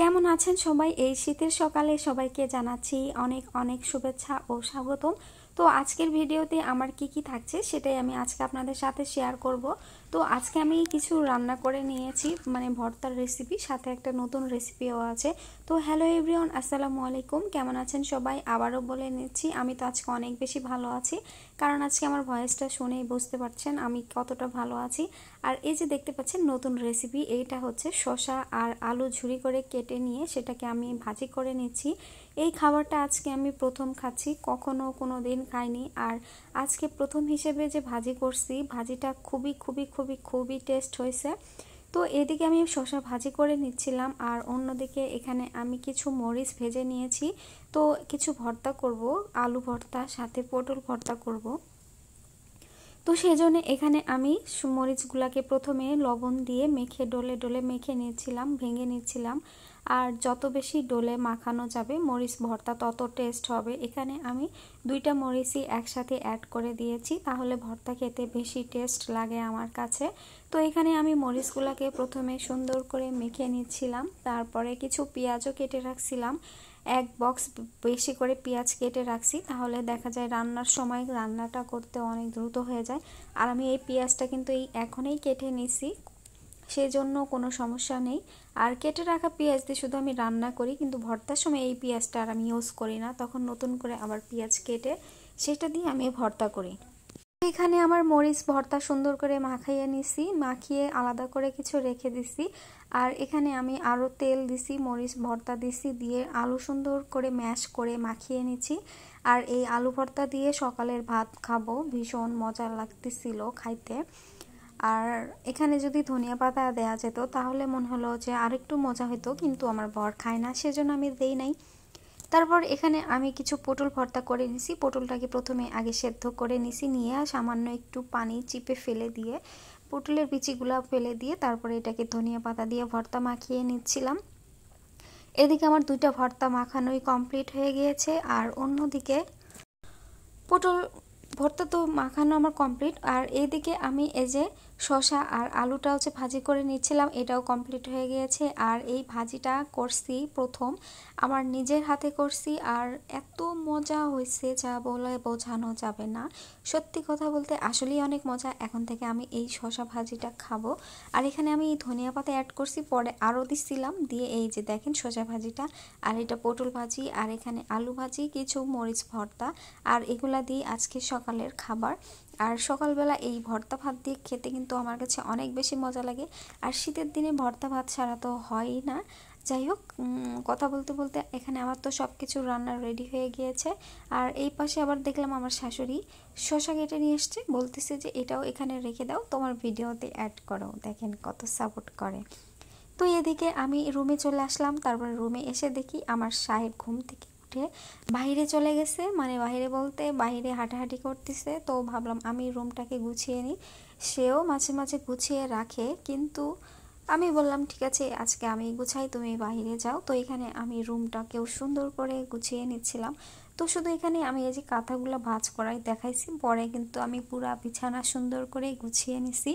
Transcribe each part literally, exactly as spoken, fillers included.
কেমন আছেন সবাই? এই শীতের সকালে সবাইকে জানাচ্ছি অনেক অনেক শুভেচ্ছা ও স্বাগতম। তো আজকের ভিডিওতে আমার কি কি থাকছে সেটাই আমি আজকে আপনাদের সাথে শেয়ার করব। তো আজকে আমি কিছু রান্না করে নিয়েছি, মানে ভর্তার রেসিপি, সাথে একটা নতুন রেসিপিও আছে। তো হ্যালো এভরিওয়ান, আসসালামু আলাইকুম। কেমন আছেন সবাই? আবারও বলে নিচ্ছি আমি তো আজকে অনেক বেশি ভালো আছি, কারণ আজকে আমার ভয়েসটা শুনেই বুঝতে পারছেন আমি কতটা ভালো আছি। আর এই যে দেখতে পাচ্ছেন নতুন রেসিপি, এইটা হচ্ছে শসা আর আলু ঝুরি করে কেটে নিয়ে সেটাকে আমি ভাজি করে নিচ্ছি। এই খাবারটা আজকে আমি প্রথম খাচ্ছি, কখনো কোনো দিন খাইনি। আর আজকে প্রথম হিসেবে যে ভাজি করছি, ভাজিটা খুবই খুবই খুবই খুবই টেস্ট হয়েছে। তো এদিকে আমি শসা ভাজি করে নিচ্ছিলাম, আর অন্যদিকে এখানে আমি কিছু মরিচ ভেজে নিয়েছি। তো কিছু ভর্তা করব, আলু ভর্তা, সাথে পটল ভর্তা করব। তো সেই জন্য এখানে আমি মরিচগুলাকে প্রথমে লবণ দিয়ে মেখে ডলে ডলে মেখে নিয়েছিলাম, ভেঙে নিচ্ছিলাম। আর যত বেশি ডলে মাখানো যাবে মরিচ ভর্তা তত টেস্ট হবে। এখানে আমি দুইটা মরিচই একসাথে অ্যাড করে দিয়েছি, তাহলে ভর্তা খেতে বেশি টেস্ট লাগে আমার কাছে। তো এখানে আমি মরিচগুলাকে প্রথমে সুন্দর করে মেখে নিচ্ছিলাম, তারপরে কিছু পেঁয়াজও কেটে রাখছিলাম। এক বক্স বেশি করে পেঁয়াজ কেটে রাখছি, তাহলে দেখা যায় রান্নার সময় রান্নাটা করতে অনেক দ্রুত হয়ে যায়। আর আমি এই পেঁয়াজটা কিন্তু এই এখনই কেটে নিছি, সেই জন্য কোনো সমস্যা নেই। আর কেটে রাখা পেঁয়াজ দিয়ে শুধু আমি রান্না করি, কিন্তু ভর্তার সময় এই পেঁয়াজটা আর আমি ইউজ করি না, তখন নতুন করে আবার পেঁয়াজ কেটে সেটা দিয়ে আমি ভর্তা করি। এখানে আমার মরিচ ভর্তা সুন্দর করে মাখাইয়ে নিছি, মাখিয়ে আলাদা করে কিছু রেখে দিছি। আর এখানে আমি আরও তেল দিছি, মরিচ ভর্তা দিছি, দিয়ে আলু সুন্দর করে ম্যাশ করে মাখিয়ে নিচ্ছি। আর এই আলু ভর্তা দিয়ে সকালের ভাত খাবো, ভীষণ মজা লাগতেছিল খাইতে। আর এখানে যদি ধনিয়া পাতা দেওয়া যেত তাহলে মনে হলো যে আরেকটু মজা হতো, কিন্তু আমার বর খায় না, সেজন্য আমি দেই নাই। তারপর এখানে আমি কিছু পটল ভর্তা করে নিছি। পটলটাকে প্রথমে আগে সেদ্ধ করে নিছি, নিয়ে সামান্য একটু পানি চিপে ফেলে দিয়ে পটলের বিচিগুলো ফেলে দিয়ে তারপরে এটাকে ধনিয়া পাতা দিয়ে ভর্তা মাখিয়ে নিচ্ছিলাম। এদিকে আমার দুইটা ভর্তা মাখানোই কমপ্লিট হয়ে গিয়েছে, আর অন্যদিকে পটল ভর্তা তো মাখানো আমার কমপ্লিট। আর এইদিকে আমি এই যে শসা আর আলুটা হচ্ছে ভাজি করে নিচ্ছিলাম, এটাও কমপ্লিট হয়ে গিয়েছে। আর এই ভাজিটা করছি প্রথম আমার নিজের হাতে করছি, আর এত মজা হয়েছে যা বলে বোঝানো যাবে না। সত্যি কথা বলতে আসলেই অনেক মজা। এখন থেকে আমি এই শসা ভাজিটা খাবো। আর এখানে আমি ধনিয়া পাতা অ্যাড করছি, পরে আরও দিচ্ছিলাম, দিয়ে এই যে দেখেন শসা ভাজিটা, আর এটা পটল ভাজি, আর এখানে আলু ভাজি, কিছু মরিচ ভর্তা, আর এগুলা দিয়ে আজকে সকালের খাবার। আর সকালবেলা এই ভর্তা ভাত দিয়ে খেতে কিন্তু আমার কাছে অনেক বেশি মজা লাগে। আর শীতের দিনে ভর্তা ভাত ছাড়া তো হয়ই না। যাই হোক, কথা বলতে বলতে এখানে আমার তো সব কিছু রান্না রেডি হয়ে গিয়েছে। আর এই পাশে আবার দেখলাম আমার শাশুড়ি শসা কেটে নিয়ে এসছে, বলতেছে যে এটাও এখানে রেখে দাও, তোমার ভিডিওতে অ্যাড করো। দেখেন কত সাপোর্ট করে। তো এদিকে আমি রুমে চলে আসলাম। তারপরে রুমে এসে দেখি আমার সাহেব ঘুম থেকে উঠে বাইরে চলে গেছে, মানে বাইরে বলতে বাইরে হাঁটাহাঁটি করতেছে। তো ভাবলাম আমি রুমটাকে গুছিয়ে নিই, সেও মাঝে মাঝে গুছিয়ে রাখে, কিন্তু আমি বললাম ঠিক আছে আজকে আমি গুছাই, তুমি বাইরে যাও। তো এখানে আমি রুমটাকেও সুন্দর করে গুছিয়ে নিচ্ছিলাম। তো শুধু এখানে আমি এই যে কাঁথাগুলো ভাঁজ করাই দেখাইছি, পরে কিন্তু আমি পুরা বিছানা সুন্দর করে গুছিয়ে নিছি।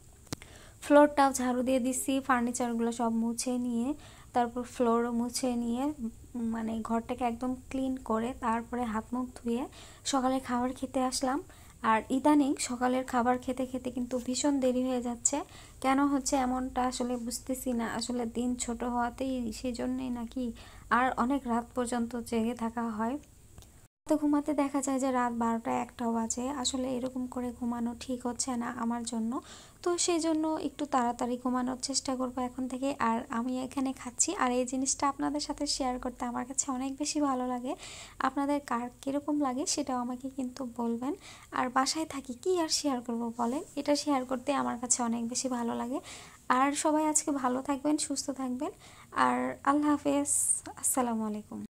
ফ্লোরটাও ঝাড়ু দিয়ে দিচ্ছি, ফার্নিচারগুলো সব মুছে নিয়ে তারপর ফ্লোরও মুছে নিয়ে মানে ঘরটাকে একদম ক্লিন করে তারপরে হাত মুখ ধুয়ে সকালে খাবার খেতে আসলাম। আর ইদানিং সকালের খাবার খেতে খেতে কিন্তু ভীষণ দেরি হয়ে যাচ্ছে, কেন হচ্ছে এমনটা আসলে বুঝতেছি না। আসলে দিন ছোট হওয়াতেই সেই জন্যই নাকি আর অনেক রাত পর্যন্ত জেগে থাকা হয়। তো ঘুমাতে দেখা যায় যে রাত বারোটা একটাও বাজে। আসলে এরকম করে ঘুমানো ঠিক হচ্ছে না আমার জন্য। তো সেই জন্য একটু তাড়াতাড়ি ঘুমানোর চেষ্টা করবো এখন থেকে। আর আমি এখানে খাচ্ছি, আর এই জিনিসটা আপনাদের সাথে শেয়ার করতে আমার কাছে অনেক বেশি ভালো লাগে। আপনাদের কার কীরকম লাগে সেটাও আমাকে কিন্তু বলবেন। আর বাসায় থাকি কি আর শেয়ার করব বলেন, এটা শেয়ার করতে আমার কাছে অনেক বেশি ভালো লাগে। আর সবাই আজকে ভালো থাকবেন, সুস্থ থাকবেন, আর আল্লাহ হাফেজ, আসসালামু আলাইকুম।